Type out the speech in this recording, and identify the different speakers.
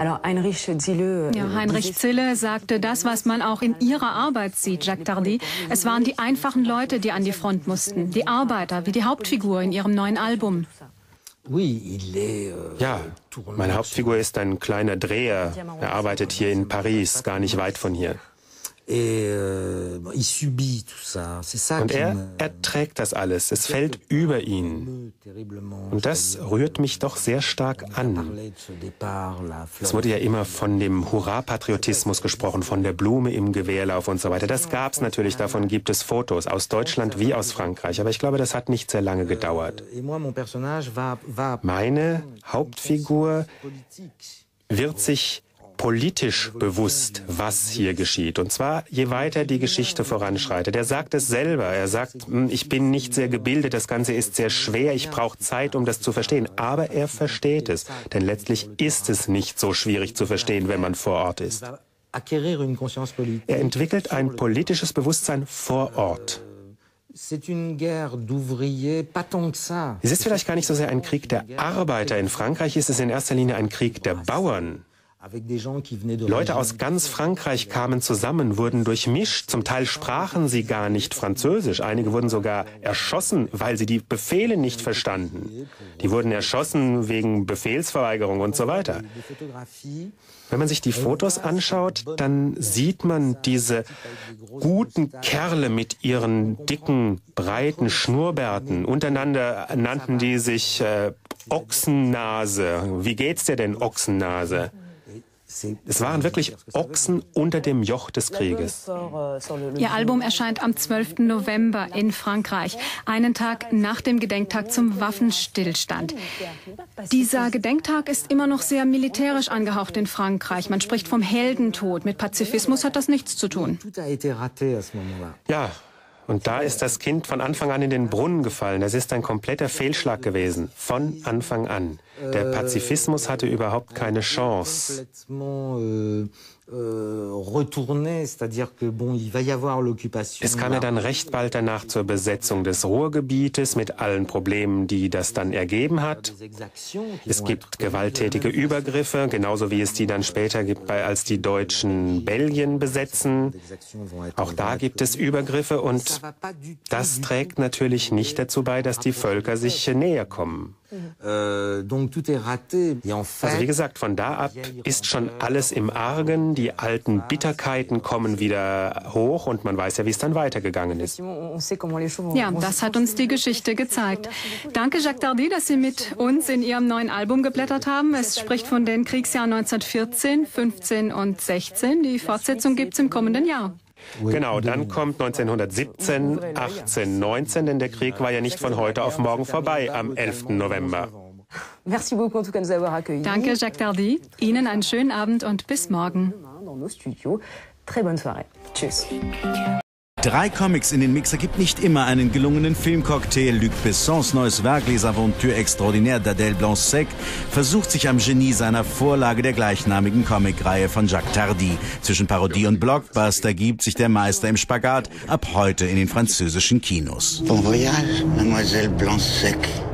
Speaker 1: Heinrich Zille sagte das, was man auch in ihrer Arbeit sieht, Jacques Tardy. Es waren die einfachen Leute, die an die Front mussten, die Arbeiter, wie die Hauptfigur in ihrem neuen Album.
Speaker 2: Ja, meine Hauptfigur ist ein kleiner Dreher. Er arbeitet hier in Paris, gar nicht weit von hier. Und er erträgt das alles. Es fällt über ihn. Und das rührt mich doch sehr stark an. Es wurde ja immer von dem Hurra-Patriotismus gesprochen, von der Blume im Gewehrlauf und so weiter. Das gab es natürlich, davon gibt es Fotos, aus Deutschland wie aus Frankreich. Aber ich glaube, das hat nicht sehr lange gedauert. Meine Hauptfigur wird sich politisch bewusst, was hier geschieht. Und zwar, je weiter die Geschichte voranschreitet. Er sagt es selber. Er sagt, ich bin nicht sehr gebildet, das Ganze ist sehr schwer, ich brauche Zeit, um das zu verstehen. Aber er versteht es. Denn letztlich ist es nicht so schwierig zu verstehen, wenn man vor Ort ist. Er entwickelt ein politisches Bewusstsein vor Ort. Es ist vielleicht gar nicht so sehr ein Krieg der Arbeiter. In Frankreich ist es in erster Linie ein Krieg der Bauern. Leute aus ganz Frankreich kamen zusammen, wurden durchmischt. Zum Teil sprachen sie gar nicht Französisch. Einige wurden sogar erschossen, weil sie die Befehle nicht verstanden. Die wurden erschossen wegen Befehlsverweigerung und so weiter. Wenn man sich die Fotos anschaut, dann sieht man diese guten Kerle mit ihren dicken, breiten Schnurrbärten. Untereinander nannten die sich Ochsennase. Wie geht's dir denn, Ochsennase? Es waren wirklich Ochsen unter dem Joch des Krieges.
Speaker 1: Ihr Album erscheint am 12. November in Frankreich, einen Tag nach dem Gedenktag zum Waffenstillstand. Dieser Gedenktag ist immer noch sehr militärisch angehaucht in Frankreich. Man spricht vom Heldentod. Mit Pazifismus hat das nichts zu tun.
Speaker 2: Ja. Und da ist das Kind von Anfang an in den Brunnen gefallen. Das ist ein kompletter Fehlschlag gewesen. Von Anfang an. Der Pazifismus hatte überhaupt keine Chance. Es kam ja dann recht bald danach zur Besetzung des Ruhrgebietes mit allen Problemen, die das dann ergeben hat. Es gibt gewalttätige Übergriffe, genauso wie es die dann später gibt, als die Deutschen Belgien besetzen. Auch da gibt es Übergriffe und das trägt natürlich nicht dazu bei, dass die Völker sich näher kommen. Also wie gesagt, von da ab ist schon alles im Argen, die alten Bitterkeiten kommen wieder hoch und man weiß ja, wie es dann weitergegangen ist.
Speaker 1: Ja, das hat uns die Geschichte gezeigt. Danke, Jacques Tardy, dass Sie mit uns in Ihrem neuen Album geblättert haben. Es spricht von den Kriegsjahren 1914, 15 und 16. Die Fortsetzung gibt es im kommenden Jahr.
Speaker 2: Genau, dann kommt 1917, 18, 19, denn der Krieg war ja nicht von heute auf morgen vorbei am 11. November.
Speaker 1: Danke, Jacques Tardy. Ihnen einen schönen Abend und bis morgen. Tschüss.
Speaker 3: 3 Comics in den Mix ergibt nicht immer einen gelungenen Filmcocktail. Luc Bessons neues Werk Les Aventures Extraordinaires d'Adèle Blanc-Sec versucht sich am Genie seiner Vorlage der gleichnamigen Comicreihe von Jacques Tardy. Zwischen Parodie und Blockbuster gibt sich der Meister im Spagat ab heute in den französischen Kinos.
Speaker 4: Bon voyage, Mademoiselle Blanc-Sec.